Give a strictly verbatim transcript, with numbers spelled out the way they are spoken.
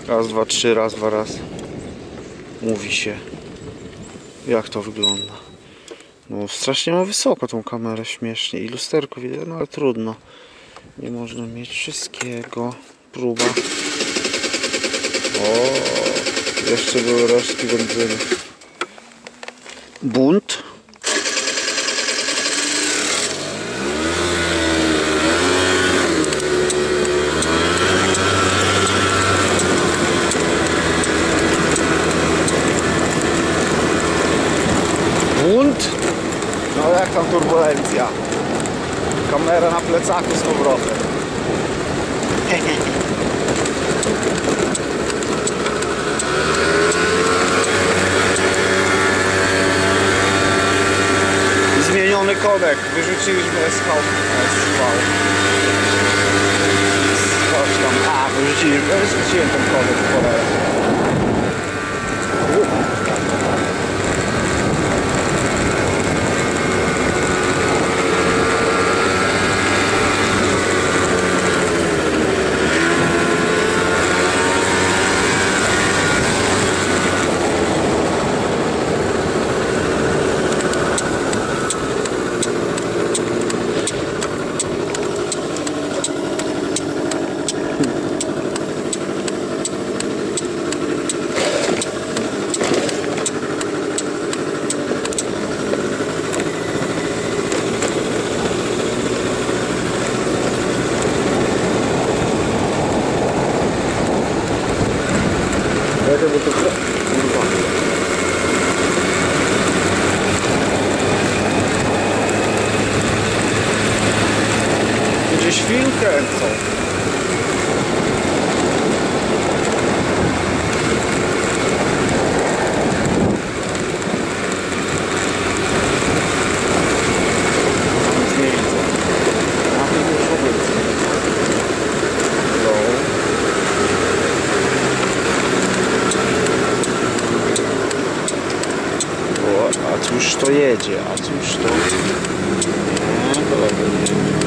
Raz, dwa, trzy, raz, dwa, raz. Mówi się, jak to wygląda. No strasznie ma wysoko tą kamerę, śmiesznie. I lusterko widzę, no ale trudno. Nie można mieć wszystkiego. Próba. O, jeszcze były resztki benzyny. Bunt. Bunt. No jak tam turbulencja. Kamera na plecaku z powrotem. Zmieniony kodek. Wyrzuciliśmy S V. Coś tam. A, wyrzuciliśmy. Wyrzuciłem ten kodek w cholerę. Gdzieś film kręcą. Nic nie widzę. A tu już w ogóle nic nie widzę. No. O, a cóż to jedzie? A cóż to... Nie, kolego nie jedzie.